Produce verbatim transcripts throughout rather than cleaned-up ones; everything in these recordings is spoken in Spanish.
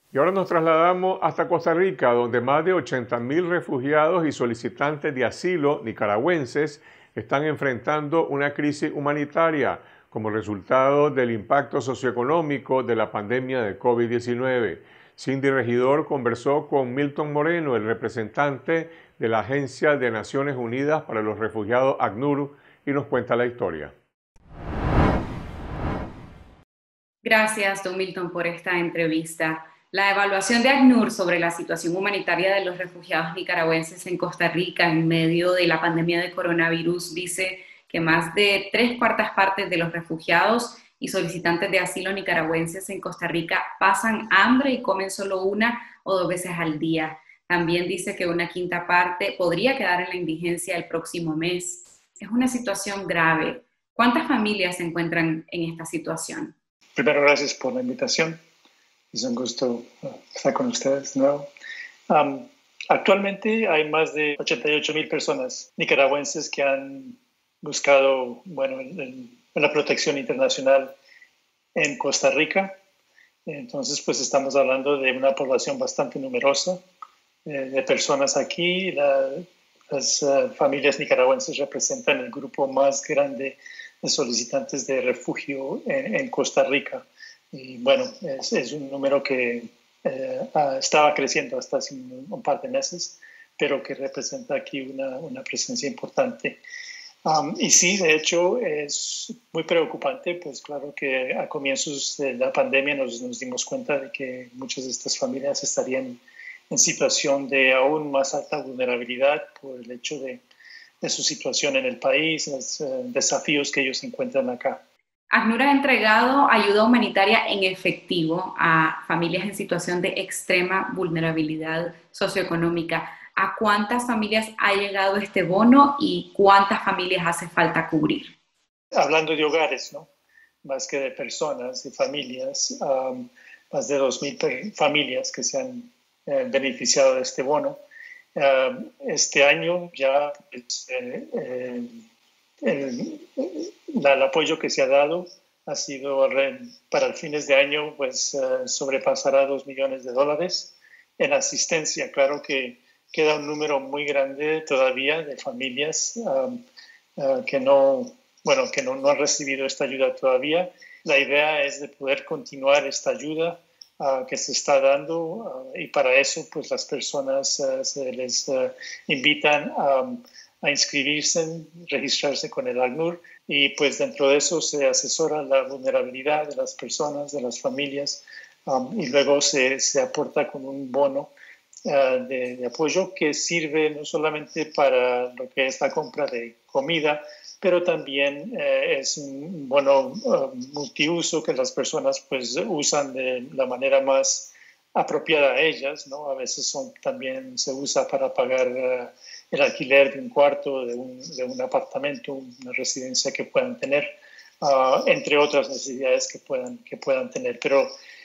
Y ahora nos trasladamos hasta Costa Rica, donde más de ochenta mil refugiados y solicitantes de asilo nicaragüenses están enfrentando una crisis humanitaria como resultado del impacto socioeconómico de la pandemia de COVID diecinueve. Cindy Regidor conversó con Milton Moreno, el representante de la Agencia de Naciones Unidas para los Refugiados ACNUR, y nos cuenta la historia. Gracias, Don Milton, por esta entrevista. La evaluación de ACNUR sobre la situación humanitaria de los refugiados nicaragüenses en Costa Rica en medio de la pandemia de coronavirus dice que más de tres cuartas partes de los refugiados y solicitantes de asilo nicaragüenses en Costa Rica pasan hambre y comen solo una o dos veces al día. También dice que una quinta parte podría quedar en la indigencia el próximo mes. Es una situación grave. ¿Cuántas familias se encuentran en esta situación? Primero, gracias por la invitación. Es un gusto uh, estar con ustedes de nuevo. Um, actualmente hay más de ochenta y ocho mil personas nicaragüenses que han buscado bueno, en, en la protección internacional en Costa Rica. Entonces, pues estamos hablando de una población bastante numerosa eh, de personas aquí. La, las uh, familias nicaragüenses representan el grupo más grande de solicitantes de refugio en, en Costa Rica. Y bueno, es, es un número que eh, estaba creciendo hasta hace un, un par de meses, pero que representa aquí una, una presencia importante. Um, y sí, de hecho, es muy preocupante, pues claro que a comienzos de la pandemia nos, nos dimos cuenta de que muchas de estas familias estarían en situación de aún más alta vulnerabilidad por el hecho de de su situación en el país, los uh, desafíos que ellos encuentran acá. ACNUR ha entregado ayuda humanitaria en efectivo a familias en situación de extrema vulnerabilidad socioeconómica. ¿A cuántas familias ha llegado este bono y cuántas familias hace falta cubrir? Hablando de hogares, ¿no? Más que de personas, de familias, um, más de dos mil familias que se han eh, beneficiado de este bono. Uh, este año ya pues, eh, eh, el, la, el apoyo que se ha dado ha sido para el fines de año pues uh, sobrepasará dos millones de dólares en asistencia. Claro que queda un número muy grande todavía de familias um, uh, que no bueno que no, no han recibido esta ayuda todavía. La idea es de poder continuar esta ayuda Uh, que se está dando uh, y para eso pues las personas uh, se les uh, invitan um, a inscribirse, registrarse con el ACNUR y pues dentro de eso se asesora la vulnerabilidad de las personas, de las familias um, y luego se, se aporta con un bono uh, de, de apoyo que sirve no solamente para lo que es la compra de comida, pero también eh, es un bono uh, multiuso que las personas pues usan de la manera más apropiada a ellas, ¿no? A veces son, también se usa para pagar uh, el alquiler de un cuarto, de un, de un apartamento, una residencia que puedan tener, uh, entre otras necesidades que puedan, que puedan tener. Pero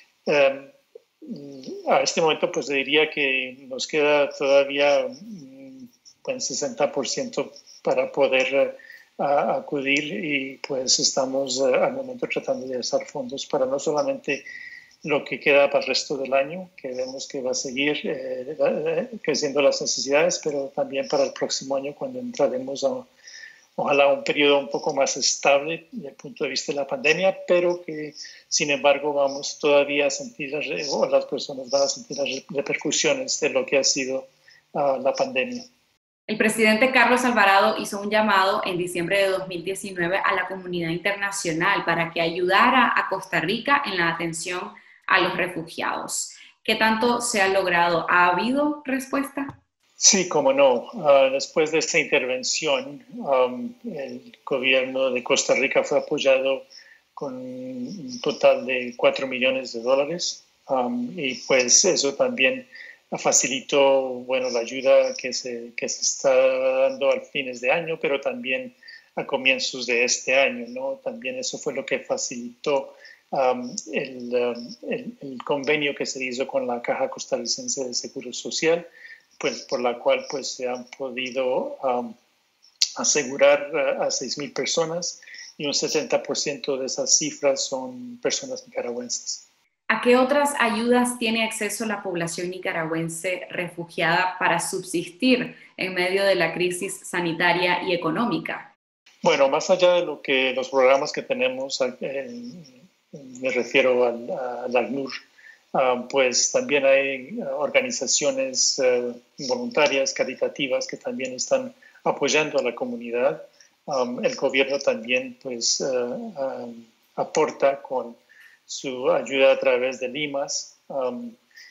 um, a este momento pues diría que nos queda todavía un pues, sesenta por ciento para poder uh, a acudir y pues estamos uh, al momento tratando de usar fondos para no solamente lo que queda para el resto del año, que vemos que va a seguir eh, eh, creciendo las necesidades, pero también para el próximo año cuando entraremos a ojalá un periodo un poco más estable desde el punto de vista de la pandemia, pero que sin embargo vamos todavía a sentir, o las personas van a sentir las repercusiones de lo que ha sido uh, la pandemia. El presidente Carlos Alvarado hizo un llamado en diciembre de dos mil diecinueve a la comunidad internacional para que ayudara a Costa Rica en la atención a los refugiados. ¿Qué tanto se ha logrado? ¿Ha habido respuesta? Sí, cómo no. Uh, después de esta intervención, um, el gobierno de Costa Rica fue apoyado con un total de cuatro millones de dólares um, y pues eso también facilitó bueno, la ayuda que se, que se está dando a fines de año, pero también a comienzos de este año, ¿no? También eso fue lo que facilitó um, el, um, el, el convenio que se hizo con la Caja Costarricense de Seguro Social, pues, por la cual pues, se han podido um, asegurar uh, a seis mil personas y un setenta por ciento de esas cifras son personas nicaragüenses. ¿A qué otras ayudas tiene acceso la población nicaragüense refugiada para subsistir en medio de la crisis sanitaria y económica? Bueno, más allá de lo que los programas que tenemos, eh, me refiero al, al ACNUR, uh, pues también hay organizaciones uh, voluntarias, caritativas, que también están apoyando a la comunidad. Um, el gobierno también pues, uh, uh, aporta con su ayuda a través de Limas um,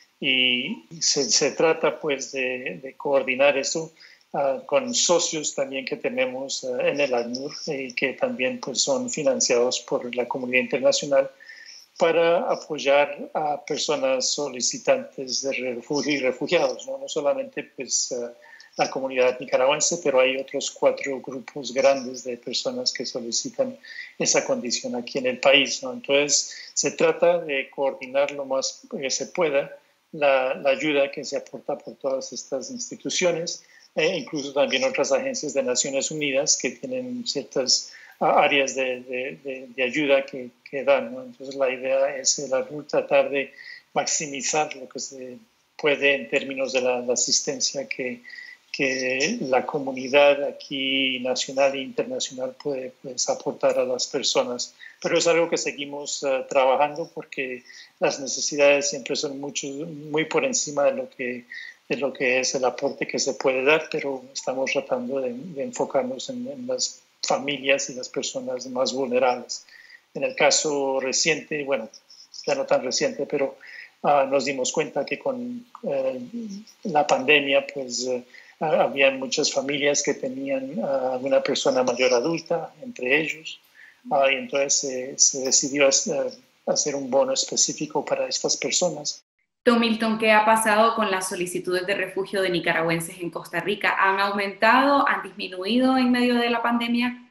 y se, se trata pues de, de coordinar eso uh, con socios también que tenemos uh, en el ACNUR y que también pues, son financiados por la comunidad internacional para apoyar a personas solicitantes de refugio y refugiados, no, no solamente pues, uh, la comunidad nicaragüense, pero hay otros cuatro grupos grandes de personas que solicitan esa condición aquí en el país, ¿no? Entonces, se trata de coordinar lo más que se pueda la, la ayuda que se aporta por todas estas instituciones, e incluso también otras agencias de Naciones Unidas que tienen ciertas uh, áreas de, de, de, de ayuda que, que dan, ¿no? Entonces, la idea es el ACNUR tratar de maximizar lo que se puede en términos de la, la asistencia que que la comunidad aquí nacional e internacional puede pues, aportar a las personas. Pero es algo que seguimos uh, trabajando porque las necesidades siempre son mucho, muy por encima de lo, que, de lo que es el aporte que se puede dar, pero estamos tratando de, de enfocarnos en, en las familias y las personas más vulnerables. En el caso reciente, bueno, ya no tan reciente, pero uh, nos dimos cuenta que con uh, la pandemia, pues, uh, Uh, había muchas familias que tenían uh, una persona mayor adulta entre ellos uh, y entonces eh, se decidió uh, hacer un bono específico para estas personas. Don Milton, ¿qué ha pasado con las solicitudes de refugio de nicaragüenses en Costa Rica? ¿Han aumentado, han disminuido en medio de la pandemia?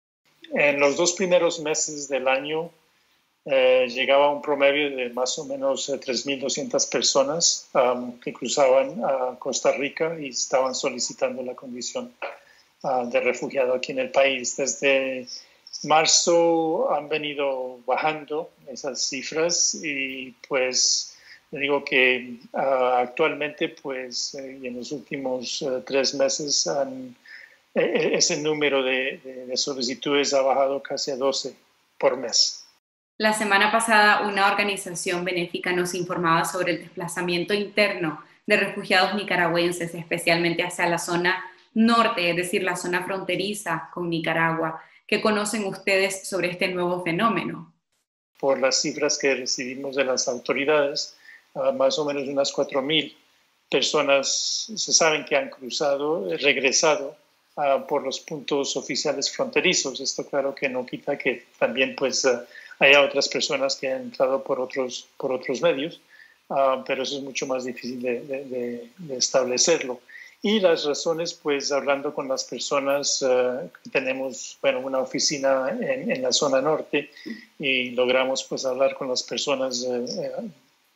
En los dos primeros meses del año Eh, llegaba a un promedio de más o menos eh, tres mil doscientas personas um, que cruzaban a Costa Rica y estaban solicitando la condición uh, de refugiado aquí en el país. Desde marzo han venido bajando esas cifras y pues le digo que uh, actualmente pues eh, y en los últimos uh, tres meses han, eh, ese número de, de, de solicitudes ha bajado casi a doce por mes. La semana pasada, una organización benéfica nos informaba sobre el desplazamiento interno de refugiados nicaragüenses, especialmente hacia la zona norte, es decir, la zona fronteriza con Nicaragua. ¿Qué conocen ustedes sobre este nuevo fenómeno? Por las cifras que recibimos de las autoridades, uh, más o menos unas cuatro mil personas se saben que han cruzado, regresado uh, por los puntos oficiales fronterizos. Esto claro que no quita que también pues uh, haya otras personas que han entrado por otros, por otros medios, uh, pero eso es mucho más difícil de, de, de, de establecerlo. Y las razones, pues hablando con las personas, uh, tenemos bueno, una oficina en, en la zona norte y logramos pues hablar con las personas uh, uh,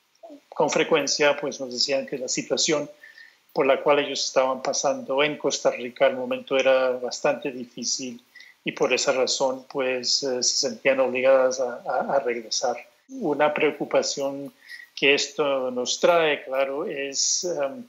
con frecuencia, pues nos decían que la situación por la cual ellos estaban pasando en Costa Rica al momento era bastante difícil y por esa razón pues eh, se sentían obligadas a, a, a regresar. Una preocupación que esto nos trae, claro, es um,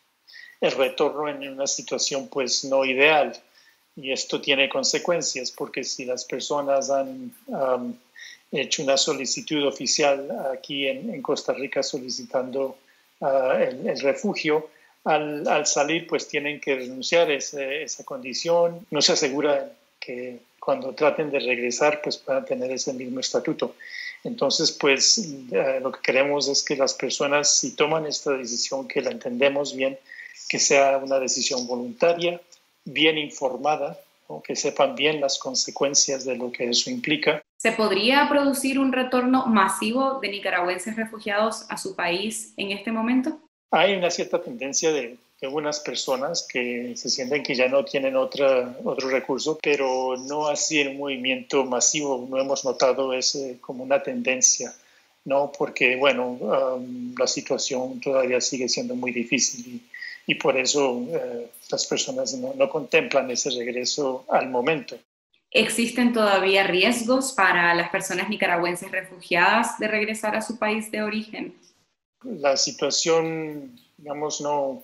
el retorno en una situación pues no ideal y esto tiene consecuencias porque si las personas han um, hecho una solicitud oficial aquí en, en Costa Rica solicitando uh, el, el refugio, al, al salir pues tienen que renunciar a ese, esa condición, no se asegura que cuando traten de regresar pues puedan tener ese mismo estatuto. Entonces pues uh, lo que queremos es que las personas si toman esta decisión que la entendemos bien, que sea una decisión voluntaria, bien informada, ¿no? Que sepan bien las consecuencias de lo que eso implica. ¿Se podría producir un retorno masivo de nicaragüenses refugiados a su país en este momento? Hay una cierta tendencia de, de unas personas que se sienten que ya no tienen otra, otro recurso, pero no así en un movimiento masivo. No hemos notado ese como una tendencia, ¿no? Porque, bueno, um, la situación todavía sigue siendo muy difícil y, y por eso uh, las personas no, no contemplan ese regreso al momento. ¿Existen todavía riesgos para las personas nicaragüenses refugiadas de regresar a su país de origen? La situación, digamos, no,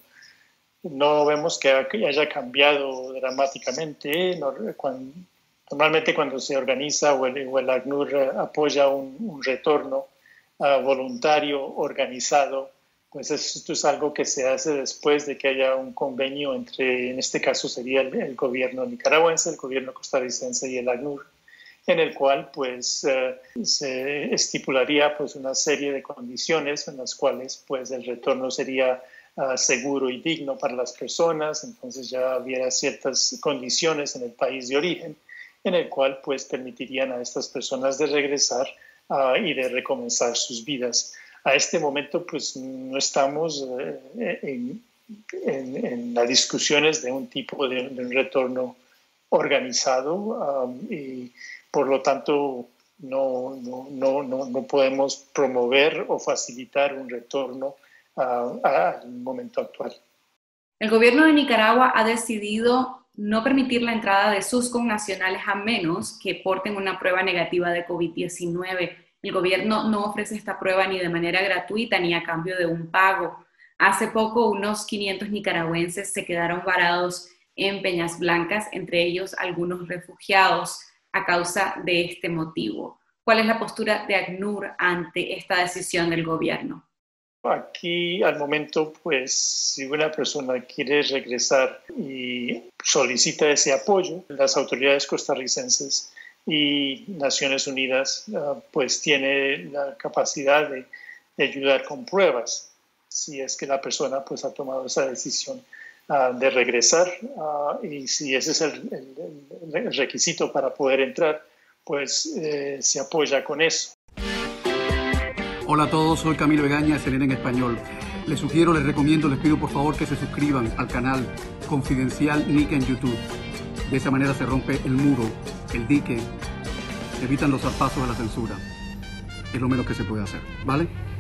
no vemos que haya cambiado dramáticamente. Cuando, normalmente cuando se organiza o el, o el ACNUR apoya un, un retorno uh, voluntario, organizado, pues esto es algo que se hace después de que haya un convenio entre, en este caso sería el, el gobierno nicaragüense, el gobierno costarricense y el ACNUR, en el cual pues uh, se estipularía pues una serie de condiciones en las cuales pues el retorno sería uh, seguro y digno para las personas. Entonces ya hubiera ciertas condiciones en el país de origen en el cual pues permitirían a estas personas de regresar uh, y de recomenzar sus vidas. A este momento pues no estamos eh, en, en, en las discusiones de un tipo de, de un retorno organizado um, y por lo tanto no, no, no, no, no podemos promover o facilitar un retorno uh, al momento actual. El gobierno de Nicaragua ha decidido no permitir la entrada de sus connacionales a menos que porten una prueba negativa de COVID diecinueve. El gobierno no ofrece esta prueba ni de manera gratuita ni a cambio de un pago. Hace poco unos quinientos nicaragüenses se quedaron varados en Peñas Blancas, entre ellos algunos refugiados, a causa de este motivo. ¿Cuál es la postura de ACNUR ante esta decisión del gobierno? Aquí, al momento, pues, si una persona quiere regresar y solicita ese apoyo, las autoridades costarricenses y Naciones Unidas, uh, pues, tiene la capacidad de, de ayudar con pruebas, si es que la persona, pues, ha tomado esa decisión uh, de regresar, uh, y si ese es el, el, el requisito para poder entrar, pues, eh, se apoya con eso. Hola a todos, soy Camilo Egaña, C N N en español. Les sugiero, les recomiendo, les pido por favor que se suscriban al canal Confidencial Nica en YouTube. De esa manera se rompe el muro, el dique, evitan los zarpazos de la censura. Es lo menos que se puede hacer, ¿vale?